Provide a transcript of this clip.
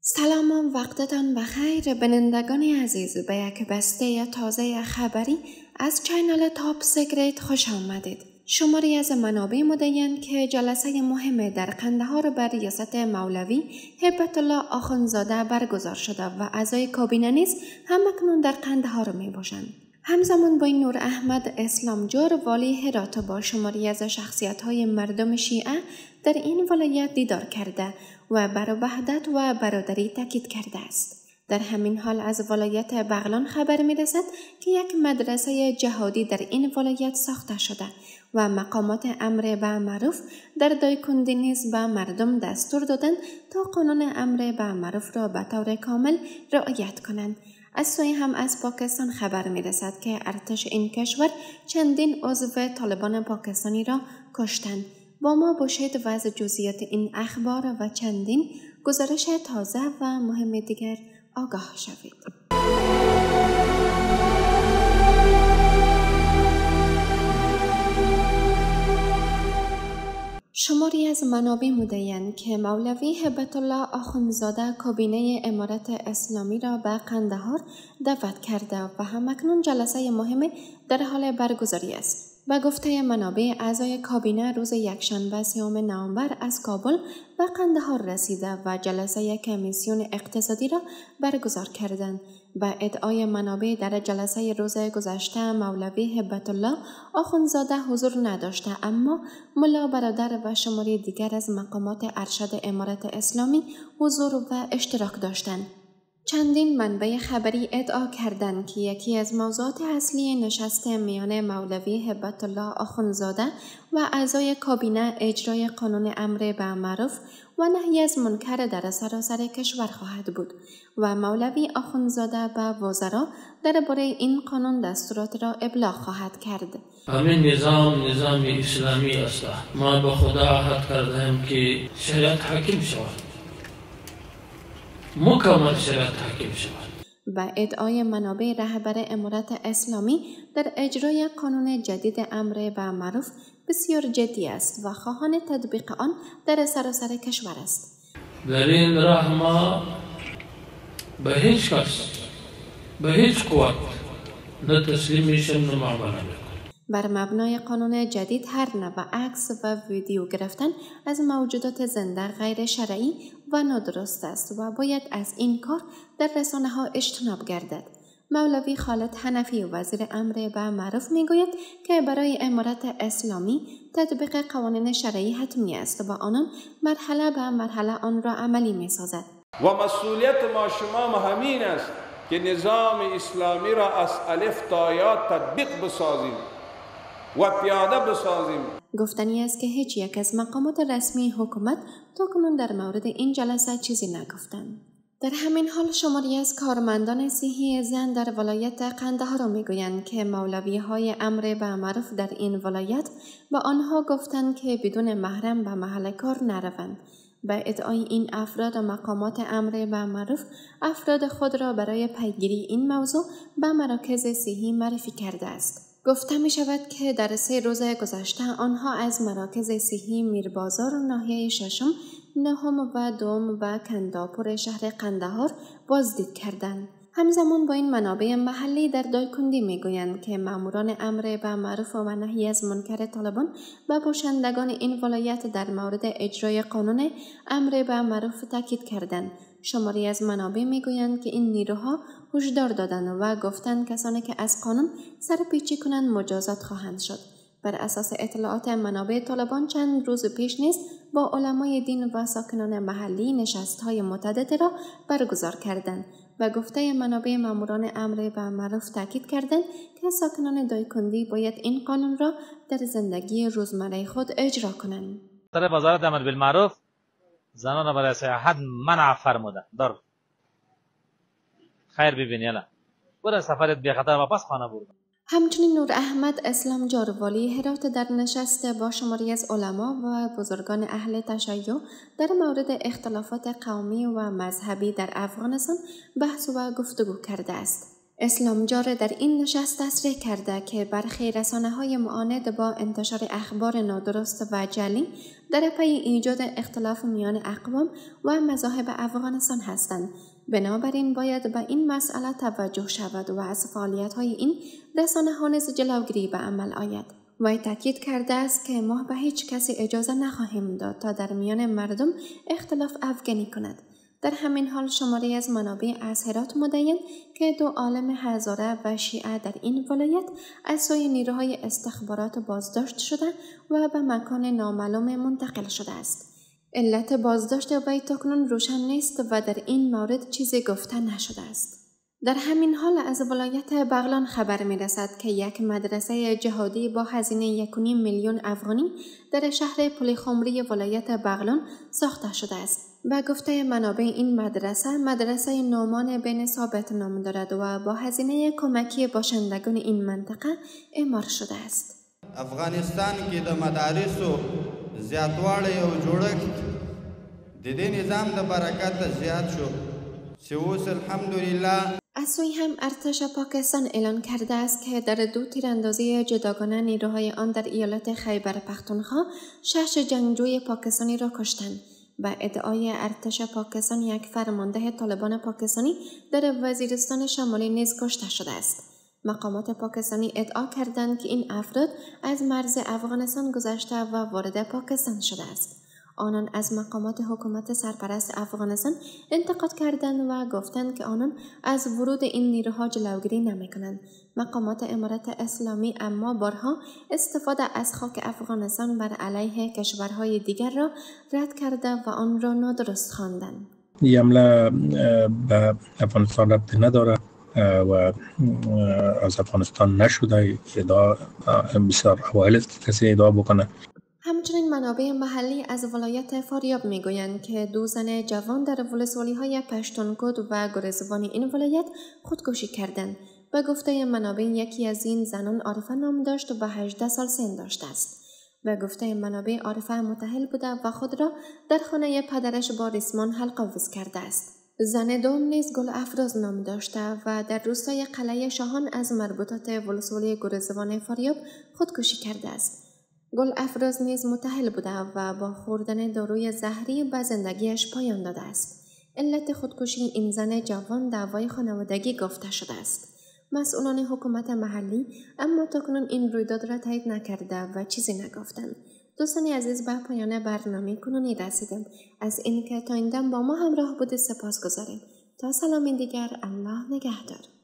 سلام، وقتتان بخیر بینندگان عزیز. به یک بسته تازه خبری از چینل تاپ سیکرت خوش آمدید. شماری از منابع مدین که جلسه مهم در قندهار بر ریاست مولوی هبت الله آخوندزاده برگزار شده و اعضای کابینه نیز همکنون در قندهار می باشند. همزمان با نور احمد اسلامجور والی هرات با شماری از شخصیت‌های مردم شیعه در این ولایت دیدار کرده و بر وحدت و برادری تاکید کرده است. در همین حال از ولایت بغلان خبر می‌رسد که یک مدرسه جهادی در این ولایت ساخته شده و مقامات امر بالمعروف در دایکنڈی نیز به مردم دستور دادند تا قانون امر بالمعروف را به طور کامل رعایت کنند. از سوی هم از پاکستان خبر می رسد که ارتش این کشور چندین عضو طالبان پاکستانی را کشتند. با ما باشید و از جزئیات این اخبار و چندین گزارش تازه و مهم دیگر آگاه شوید. شماری از منابع مدین که مولوی هبت الله آخوندزاده کابینه امارت اسلامی را به قندهار دعوت کرده و همکنون جلسه مهم در حال برگزاری است. به گفته منابع، اعضای کابینه روز یکشنبه 3 نوامبر از کابل به قندهار رسیده و جلسه کمیسیون اقتصادی را برگزار کردند. به ادعای منابع در جلسه روز گذشته مولوی هبت الله آخوندزاده حضور نداشته، اما ملا برادر و شماری دیگر از مقامات ارشد امارت اسلامی حضور و اشتراک داشتند. چندین منبع خبری ادعا کردند که یکی از موضوعات اصلی نشست میان مولوی هبت الله آخوندزاده و اعضای کابینه اجرای قانون امر بالمعروف و نهی از منکر در سراسر کشور خواهد بود و مولوی آخوندزاده به وزرا درباره این قانون دستورات را ابلاغ خواهد کرد. همین نظام اسلامی است. ما به خدا عهد کردیم که شریعت حاکم شود، مکمل شریعت حاکم شود. و ادعای منابع رهبر امارت اسلامی در اجرای قانون جدید امر بالمعروف بسیار جدی است و خواهان تطبیق آن در سراسر کشور است. در این راه ما به هیچ کس، به هیچ قوت نه تسلیم میشیم نه معامله میکنیم. بر مبنای قانون جدید هر نوع عکس و ویدیو گرفتن از موجودات زنده غیر شرعی و نادرست است و باید از این کار در رسانه ها اجتناب گردد. مولوی خالد حنفی وزیر امر بالمعروف میگوید که برای امارت اسلامی تطبیق قوانین شرعی حتمی است و آنان مرحله به مرحله آن را عملی میسازد. و مسئولیت ما شما همین است که نظام اسلامی را از الف تا یا تطبیق بسازیم و پیاده بسازیم. گفتنی است که هیچ یک از مقامات رسمی حکومت تاکنون در مورد این جلسه چیزی نگفتند. در همین حال شماری از کارمندان صحی زن در ولایت قندهار میگویند که مولوی های امر بالمعروف در این ولایت به آنها گفتند که بدون محرم به محل کار نروند. به ادعای این افراد مقامات امر بالمعروف افراد خود را برای پیگیری این موضوع به مراکز صحی معرفی کرده است. گفته می شود که در 3 روز گذشته آنها از مراکز صحی میربازار و ناحیه ششم، نهم و دوم و کنداپور شهر قندهار بازدید کردند. همزمان با این منابع محلی در دایکنڈی میگویند که ماموران امر بالمعروف و نهی از منکر طالبان به باشندگان این ولایت در مورد اجرای قانون امر بالمعروف تاکید کردند. شماری از منابع میگویند که این نیروها هشدار دادند و گفتند کسانی که از قانون سرپیچی کنند مجازات خواهند شد. بر اساس اطلاعات منابع طالبان چند روز پیش نیز با علمای دین و ساکنان محلی نشست‌های متعددی را برگزار کردند و گفته منابع ماموران امر بالمعروف تاکید کردند که ساکنان دایکنڈی باید این قانون را در زندگی روزمره خود اجرا کنند. طرف وزارت امر بالمعروف زنان را برای سیاحت منع فرموده. در خیر ببینی الان برای سفرت بی خطر واپس خانه برو. همچنین نور احمد اسلامجور والی هرات در نشست با شماری از علما و بزرگان اهل تشیع در مورد اختلافات قومی و مذهبی در افغانستان بحث و گفتگو کرده است. اسلامجور در این نشست تصریح کرده که برخی رسانه‌های معاند با انتشار اخبار نادرست و جعلی در پی ایجاد اختلاف میان اقوام و مذاهب افغانستان هستند. بنابراین باید به این مسئله توجه شود و از فعالیت‌های این رسانه‌ها نیز جلوگیری به عمل آید. وی تاکید کرده است که ما به هیچ کسی اجازه نخواهیم داد تا در میان مردم اختلاف افکنی کند. در همین حال شماری از منابع از هرات مدین که 2 عالم هزاره و شیعه در این ولایت از سوی نیروهای استخبارات بازداشت شده و به مکان نامعلوم منتقل شده است. علت بازداشت وی تاکنون روشن نیست و در این مورد چیزی گفته نشده است. در همین حال از ولایت بغلان خبر می رسد که یک مدرسه جهادی با هزینه 1.5 میلیون افغانی در شهر پلخمری ولایت بغلان ساخته شده است. به گفته منابع این مدرسه نعمان بن ثابت نام دارد و با هزینه کمکی باشندگان این منطقه اعمار شده است. افغانستان کې د مدارسو زیاتوالی او جوړښت د دې نظام د برکت زیات شو چې اوس الحمدلله. از سوی هم ارتش پاکستان اعلان کرده است که در 2 تیراندازی جداگانه نیروهای آن در ایالت خیبر پختونخوا 6 جنگجوی پاکستانی را کشتند. و ادعای ارتش پاکستان یک فرمانده طالبان پاکستانی در وزیرستان شمالی نیز کشته شده است. مقامات پاکستانی ادعا کردند که این افراد از مرز افغانستان گذشته و وارد پاکستان شده است. آنان از مقامات حکومت سرپرست افغانستان انتقاد کردند و گفتند که آنان از ورود این نیروها جلوگیری نمی‌کنند. مقامات امارت اسلامی اما بارها استفاده از خاک افغانستان بر علیه کشورهای دیگر را رد کرده و آن را نادرست خواندند. این حمله به افغانستان ربطی نداره و از افغانستان نشده. بسیار اوایل کسی ادعا بکنه. همچنین منابع محلی از ولایت فاریاب میگویند که 2 زن جوان در ولسوالی‌های پشتونکود و گرزوان این ولایت خودکشی کردند. به گفته منابع یکی از این زنان عارفه نام داشت و 18 سال سن داشته است. به گفته منابع عارفه متأهل بوده و خود را در خانه پدرش با ریسمان حلق‌آویز کرده است. زن دوم نیز گل افروز نام داشته و در روستای قلعه شاهان از مربوطات ولسوالی گرزوان فاریاب خودکشی کرده است. گل افروز نیز متأهل بوده و با خوردن داروی زهری به زندگیش پایان داده است. علت خودکشی این زن جوان دعوای خانوادگی گفته شده است. مسئولان حکومت محلی اما تاکنون این رویداد را تایید نکرده و چیزی نگفتند. دوستان عزیز، به پایان برنامه کنونی رسیدیم. از اینکه تا این دم با ما همراه بودید سپاس گذاریم. تا سلامی دیگر، الله نگهدار.